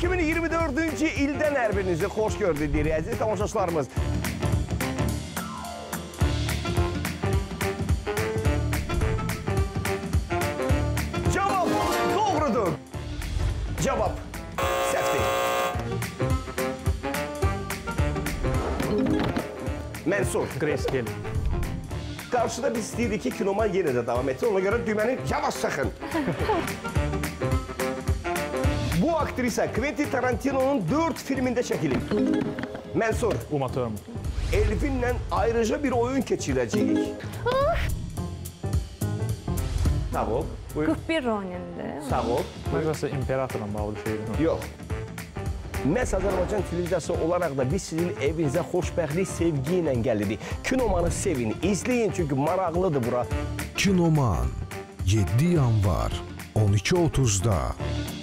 2024-cü ildən hər birinizi xoş gördük deyirik, əziz tamaşaçılarımız. Cavab doğrudur. Cavab səhvdir. Mənsur. Grace Kelly. Qarşıda biz istəyirdik ki, kinoman yenə də davam etsin. Ona görə düyməni yavaş sıxın. Bu aktrisa Quentin Tarantino'nun 4 filmində çəkilib. Mənsur. Uma Thurman. Elvinlə ayrıca bir oyun keçirəcəyik. Sağ ol. Buyur. 41 Ronin'di. Sağ ol. Burası İmperator'la bağlı şeydi. Yox. Məhz Azərbaycan televiziyası olaraq da biz sizin evinizə xoşbəxtlik, sevgi ilə gəlirik. Kinomanı sevin, izləyin çünki maraqlıdır bura. Kinoman 7 yanvar 12:30'da.